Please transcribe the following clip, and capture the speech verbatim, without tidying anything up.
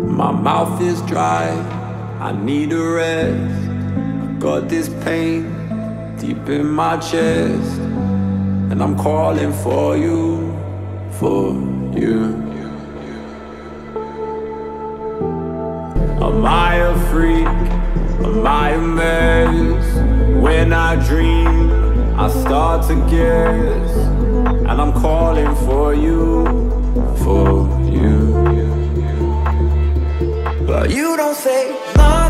My mouth is dry, I need a rest. I got this pain deep in my chest, and I'm calling for you, for you. Am I a freak? Am I a mess? When I dream, I start to guess, and I'm calling for you, for you. But you don't say no.